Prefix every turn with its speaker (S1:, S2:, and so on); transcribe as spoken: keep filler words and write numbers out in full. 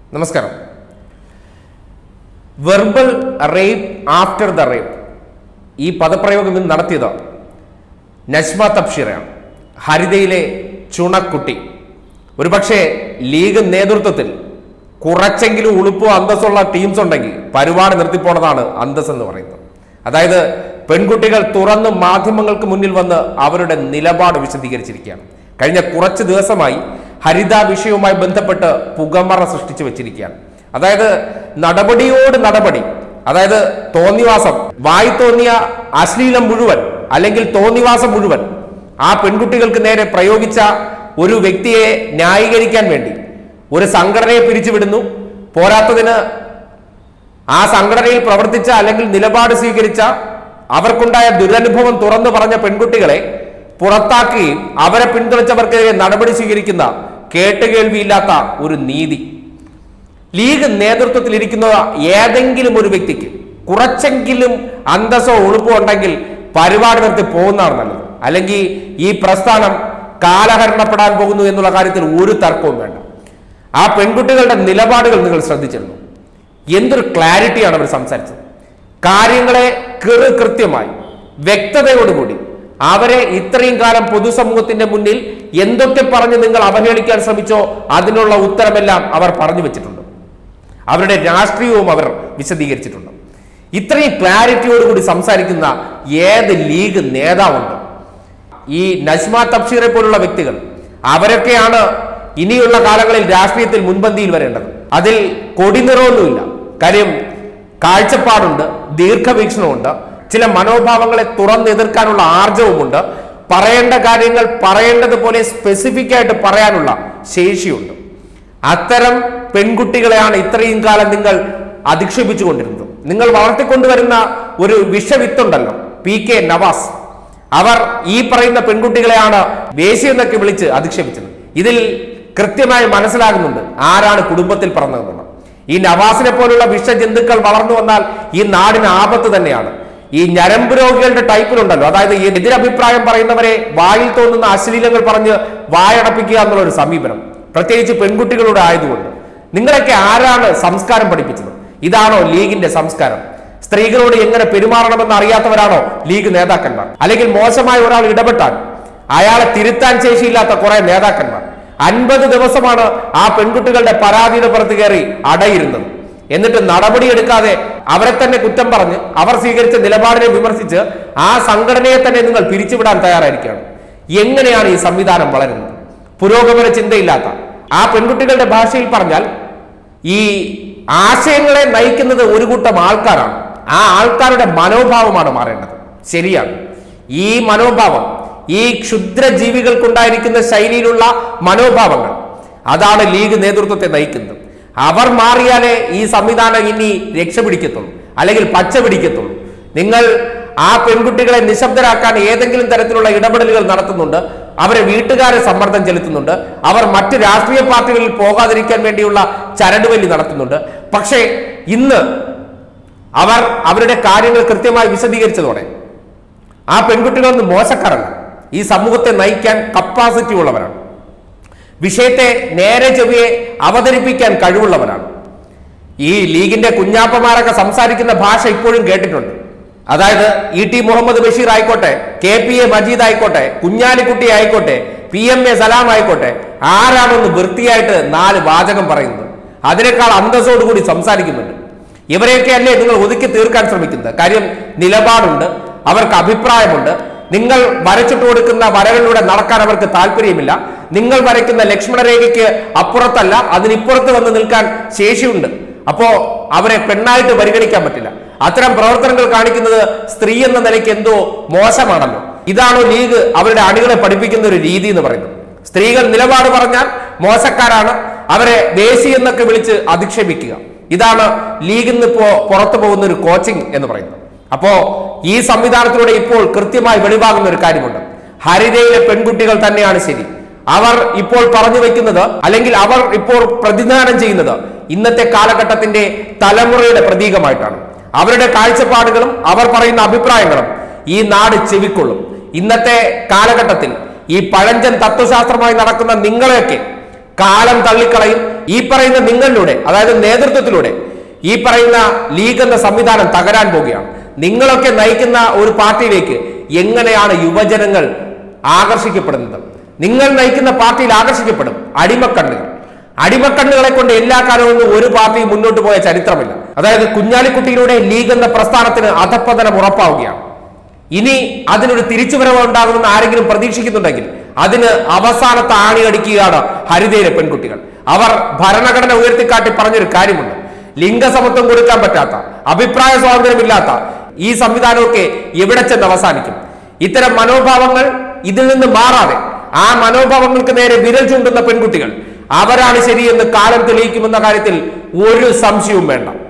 S1: നമസ്കാരം. Verbal rape after the rape ഈ പദപ്രയോഗം ഇന്ന് നടത്തിയത് നജ്മ തബ്ഷീറാണ്. ഹരിതയിലെ ചുണക്കുട്ടി. ഒരുപക്ഷെ ലീഗ് നേതൃത്വത്തിൽ കുറച്ചെങ്കിലും ഉളുപ്പോ അന്തസ്സുള്ള ടീംസ് ഉണ്ടെങ്കിൽ പരിപാടി നിർത്തിപ്പോണതാണ് അന്തസ് എന്ന് പറയുന്നത്. അതായത് പെൺകുട്ടികൾ തുറന്ന് മാധ്യമങ്ങൾക്ക് മുന്നിൽ വന്ന് അവരുടെ നിലപാട് വിശദീകരിച്ചിരിക്കുകയാണ്. കഴിഞ്ഞ കുറച്ച് ദിവസമായി ഹരിത വിഷയവുമായി ബന്ധപ്പെട്ട് പുകമറ സൃഷ്ടിച്ചു വെച്ചിരിക്കുകയാണ്. അതായത് നടപടിയോട് നടപടി, അതായത് തോന്നിവാസം, വായി തോന്നിയ അശ്ലീലം മുഴുവൻ അല്ലെങ്കിൽ തോന്നിവാസം മുഴുവൻ ആ പെൺകുട്ടികൾക്ക് നേരെ പ്രയോഗിച്ച ഒരു വ്യക്തിയെ ന്യായീകരിക്കാൻ വേണ്ടി ഒരു സംഘടനയെ പിരിച്ചുവിടുന്നു. പോരാത്തതിന് ആ സംഘടനയിൽ പ്രവർത്തിച്ച അല്ലെങ്കിൽ നിലപാട് സ്വീകരിച്ച അവർക്കുണ്ടായ ദുരനുഭവം തുറന്നു പറഞ്ഞ പെൺകുട്ടികളെ പുറത്താക്കുകയും അവരെ പിന്തുണച്ചവർക്കെതിരെ നടപടി സ്വീകരിക്കുന്ന കേട്ടുകേൾവിയില്ലാത്ത ഒരു നീതി. ലീഗ് നേതൃത്വത്തിൽ ഇരിക്കുന്ന ഏതെങ്കിലും ഒരു വ്യക്തിക്ക് കുറച്ചെങ്കിലും അന്തസ്സോ ഉളുപ്പോ ഉണ്ടെങ്കിൽ പരിപാടി നിർത്തി പോകുന്നതാണ് നല്ലത്. അല്ലെങ്കിൽ ഈ പ്രസ്ഥാനം കാലഹരണപ്പെടാൻ പോകുന്നു എന്നുള്ള കാര്യത്തിൽ ഒരു തർക്കവും വേണ്ട. ആ പെൺകുട്ടികളുടെ നിലപാടുകൾ നിങ്ങൾ ശ്രദ്ധിച്ചിരുന്നു. എന്തൊരു ക്ലാരിറ്റിയാണ് അവർ സംസാരിച്ചത്. കാര്യങ്ങളെ കൃ കൃത്യമായി വ്യക്തതയോടുകൂടി അവരെ ഇത്രയും കാലം പൊതുസമൂഹത്തിന്റെ മുന്നിൽ എന്തൊക്കെ പറഞ്ഞ് നിങ്ങൾ അവഹേളിക്കാൻ ശ്രമിച്ചോ അതിനുള്ള ഉത്തരമെല്ലാം അവർ പറഞ്ഞു വെച്ചിട്ടുണ്ട്. അവരുടെ രാഷ്ട്രീയവും അവർ വിശദീകരിച്ചിട്ടുണ്ട്. ഇത്രയും ക്ലാരിറ്റിയോടുകൂടി സംസാരിക്കുന്ന ഏത് ലീഗ് നേതാവുണ്ട്? ഈ നജ്മ തബ്ഷീറെ പോലുള്ള വ്യക്തികൾ അവരൊക്കെയാണ് ഇനിയുള്ള കാലങ്ങളിൽ രാഷ്ട്രീയത്തിൽ മുൻപന്തിയിൽ വരേണ്ടത്. അതിൽ കൊടിനിറമൊന്നുമില്ല. കാര്യം കാഴ്ചപ്പാടുണ്ട്, ദീർഘവീക്ഷണമുണ്ട്, ചില മനോഭാവങ്ങളെ തുറന്നെതിർക്കാനുള്ള ആർജവുമുണ്ട്, പറയേണ്ട കാര്യങ്ങൾ പറയേണ്ടതുപോലെ സ്പെസിഫിക് ആയിട്ട് പറയാനുള്ള ശേഷിയുണ്ട്. അത്തരം പെൺകുട്ടികളെയാണ് ഇത്രയും കാലം നിങ്ങൾ അധിക്ഷേപിച്ചുകൊണ്ടിരുന്നത്. നിങ്ങൾ വളർത്തിക്കൊണ്ടുവരുന്ന ഒരു വിഷവിത്തുണ്ടല്ലോ, പി കെ നവാസ്, അവർ ഈ പറയുന്ന പെൺകുട്ടികളെയാണ് വേശ്യ എന്നൊക്കെ വിളിച്ച് അധിക്ഷേപിച്ചത്. ഇതിൽ കൃത്യമായി മനസ്സിലാകുന്നുണ്ട് ആരാണ് കുടുംബത്തിൽ പറഞ്ഞതെന്നുള്ളത്. ഈ നവാസിനെ പോലുള്ള വിഷജന്തുക്കൾ വളർന്നു വന്നാൽ ഈ നാടിന് ആപത്ത് തന്നെയാണ്. ഈ ഞരമ്പ് രോഗികളുടെ ടൈപ്പിലുണ്ടല്ലോ, അതായത് ഈ എതിരഭിപ്രായം പറയുന്നവരെ വായിൽ തോന്നുന്ന അശ്ലീലങ്ങൾ പറഞ്ഞ് വായടപ്പിക്കുക എന്നുള്ള ഒരു സമീപനം, പ്രത്യേകിച്ച് പെൺകുട്ടികളുടെ ആയതുകൊണ്ട്. നിങ്ങളൊക്കെ ആരാണ് സംസ്കാരം പഠിപ്പിച്ചത്? ഇതാണോ ലീഗിന്റെ സംസ്കാരം? സ്ത്രീകളോട് എങ്ങനെ പെരുമാറണമെന്ന് അറിയാത്തവരാണോ ലീഗ് നേതാക്കന്മാർ? അല്ലെങ്കിൽ മോശമായ ഒരാൾ ഇടപെട്ടാൽ അയാളെ തിരുത്താൻ ശേഷിയില്ലാത്ത കുറെ നേതാക്കന്മാർ. അൻപത് ദിവസമാണ് ആ പെൺകുട്ടികളുടെ പരാതിയുടെ പുറത്ത് കയറി അടയിരുന്നത്. എന്നിട്ട് നടപടിയെടുക്കാതെ അവരെ തന്നെ കുറ്റം പറഞ്ഞ് അവർ സ്വീകരിച്ച നിലപാടിനെ വിമർശിച്ച് ആ സംഘടനയെ തന്നെ നിങ്ങൾ പിരിച്ചുവിടാൻ തയ്യാറായിരിക്കുകയാണ്. എങ്ങനെയാണ് ഈ സംവിധാനം വളരുന്നത്? പുരോഗമന ചിന്തയില്ലാത്ത ആ പെൺകുട്ടികളുടെ ഭാഷയിൽ പറഞ്ഞാൽ ഈ ആശയങ്ങളെ നയിക്കുന്നത് ഒരു കൂട്ടം ആൾക്കാരാണ്. ആ ആൾക്കാരുടെ മനോഭാവമാണ് മാറേണ്ടത്. ശരിയാണ്, ഈ മനോഭാവം, ഈ ക്ഷുദ്രജീവികൾക്കുണ്ടായിരിക്കുന്ന ശൈലിയിലുള്ള മനോഭാവങ്ങൾ, അതാണ് ലീഗ് നേതൃത്വത്തെ നയിക്കുന്നത്. അവർ മാറിയാലേ ഈ സംവിധാനം ഇനി രക്ഷപിടിക്കത്തുള്ളൂ, അല്ലെങ്കിൽ പച്ച പിടിക്കത്തുള്ളൂ. നിങ്ങൾ ആ പെൺകുട്ടികളെ നിശബ്ദരാക്കാൻ ഏതെങ്കിലും തരത്തിലുള്ള ഇടപെടലുകൾ നടത്തുന്നുണ്ട്, അവരെ വീട്ടുകാരെ സമ്മർദ്ദം ചെലുത്തുന്നുണ്ട്, അവർ മറ്റ് രാഷ്ട്രീയ പാർട്ടികളിൽ പോകാതിരിക്കാൻ വേണ്ടിയുള്ള ചരടുവലി നടത്തുന്നുണ്ട്. പക്ഷേ ഇന്ന് അവർ അവരുടെ കാര്യങ്ങൾ കൃത്യമായി വിശദീകരിച്ചതോടെ ആ പെൺകുട്ടികളൊന്നും മോശക്കാരല്ല, ഈ സമൂഹത്തെ നയിക്കാൻ കപ്പാസിറ്റി ഉള്ളവരാണ്, വിഷയത്തെ നേരെ ചെവിയെ അവതരിപ്പിക്കാൻ കഴിവുള്ളവരാണ്. ഈ ലീഗിന്റെ കുഞ്ഞാപ്പമാരൊക്കെ സംസാരിക്കുന്ന ഭാഷ ഇപ്പോഴും കേട്ടിട്ടുണ്ട്. അതായത് ഇ ടി മുഹമ്മദ് ബഷീർ ആയിക്കോട്ടെ, കെ പി എ മജീദ് ആയിക്കോട്ടെ, കുഞ്ഞാലിക്കുട്ടി ആയിക്കോട്ടെ, പി എം എ സലാം ആയിക്കോട്ടെ, ആരാണൊന്ന് വൃത്തിയായിട്ട് നാല് വാചകം പറയുന്നത്? അതിനേക്കാൾ അന്തസ്സോടുകൂടി സംസാരിക്കുന്നുണ്ട്. ഇവരെയൊക്കെ അല്ലേ നിങ്ങൾ ഒതുക്കി തീർക്കാൻ ശ്രമിക്കുന്നത്? കാര്യം നിലപാടുണ്ട്, അവർക്ക് അഭിപ്രായമുണ്ട്. നിങ്ങൾ വരച്ചിട്ട് കൊടുക്കുന്ന വരകളിലൂടെ നടക്കാൻ അവർക്ക് താല്പര്യമില്ല. നിങ്ങൾ വരയ്ക്കുന്ന ലക്ഷ്മണരേഖയ്ക്ക് അപ്പുറത്തല്ല, അതിനിപ്പുറത്ത് വന്ന് നിൽക്കാൻ ശേഷിയുണ്ട്. അപ്പോ അവരെ പെണ്ണായിട്ട് പരിഗണിക്കാൻ പറ്റില്ല. അത്തരം പ്രവർത്തനങ്ങൾ കാണിക്കുന്നത് സ്ത്രീ എന്ന നിലയ്ക്ക് എന്തോ മോശമാണല്ലോ. ഇതാണോ ലീഗ് അവരുടെ അണികളെ പഠിപ്പിക്കുന്ന ഒരു രീതി എന്ന് പറയുന്നത്? സ്ത്രീകൾ നിലപാട് പറഞ്ഞാൽ മോശക്കാരാണ്, അവരെ ദേശീയ എന്നൊക്കെ വിളിച്ച് അധിക്ഷേപിക്കുക. ഇതാണ് ലീഗിൽ നിന്ന് ഇപ്പോ പുറത്തു പോകുന്ന ഒരു കോച്ചിങ് എന്ന് പറയുന്നത്. അപ്പോ ഈ സംവിധാനത്തിലൂടെ ഇപ്പോൾ കൃത്യമായി വെളിവാകുന്ന ഒരു കാര്യമുണ്ട്. ഹരിതയിലെ പെൺകുട്ടികൾ തന്നെയാണ് ശരി. അവർ ഇപ്പോൾ പറഞ്ഞു വെക്കുന്നത്, അല്ലെങ്കിൽ അവർ ഇപ്പോൾ പ്രതിദാനം ചെയ്യുന്നത് ഇന്നത്തെ കാലഘട്ടത്തിന്റെ തലമുറയുടെ പ്രതീകമായിട്ടാണ്. അവരുടെ കാഴ്ചപ്പാടുകളും അവർ പറയുന്ന അഭിപ്രായങ്ങളും ഈ നാട് ചെവിക്കൊള്ളും. ഇന്നത്തെ കാലഘട്ടത്തിൽ ഈ പഴഞ്ചൻ തത്വശാസ്ത്രമായി നടക്കുന്ന നിങ്ങളെയൊക്കെ കാലം തള്ളിക്കളയും. ഈ പറയുന്ന നിങ്ങളിലൂടെ, അതായത് നേതൃത്വത്തിലൂടെ ഈ പറയുന്ന ലീഗ് എന്ന സംവിധാനം തകരാൻ പോവുകയാണ്. നിങ്ങളൊക്കെ നയിക്കുന്ന ഒരു പാർട്ടിയിലേക്ക് എങ്ങനെയാണ് യുവജനങ്ങൾ ആകർഷിക്കപ്പെടുന്നത്? നിങ്ങൾ നയിക്കുന്ന പാർട്ടിയിൽ ആകർഷിക്കപ്പെടും അടിമക്കണ്ണുകൾ. അടിമക്കണ്ണുകളെ കൊണ്ട് എല്ലാ കാലവും ഒരു പാർട്ടി മുന്നോട്ട് പോയ ചരിത്രമില്ല. അതായത് കുഞ്ഞാലിക്കുട്ടിയിലൂടെ ലീഗ് എന്ന പ്രസ്ഥാനത്തിന് അധപ്പതനം ഉറപ്പാവുകയാണ്. ഇനി അതിനൊരു തിരിച്ചുവരവ് ഉണ്ടാകുമെന്ന് ആരെങ്കിലും പ്രതീക്ഷിക്കുന്നുണ്ടെങ്കിൽ അതിന് അവസാനത്തെ ആണി അടിക്കുകയാണ് ഹരിതയിലെ പെൺകുട്ടികൾ. അവർ ഭരണഘടന ഉയർത്തിക്കാട്ടി പറഞ്ഞൊരു കാര്യമുണ്ട്. ലിംഗസമത്വം കൊടുക്കാൻ പറ്റാത്ത, അഭിപ്രായ സ്വാതന്ത്ര്യമില്ലാത്ത ഈ സംവിധാനമൊക്കെ എവിടെ ചെന്ന് അവസാനിക്കും? ഇത്തരം മനോഭാവങ്ങൾ ഇതിൽ നിന്ന് മാറാതെ ആ മനോഭാവങ്ങൾക്ക് നേരെ വിരൽ ചൂണ്ടുന്ന പെൺകുട്ടികൾ അവരാണ് ശരിയെന്ന് കാലം തെളിയിക്കുമെന്ന കാര്യത്തിൽ ഒരു സംശയവും വേണ്ട.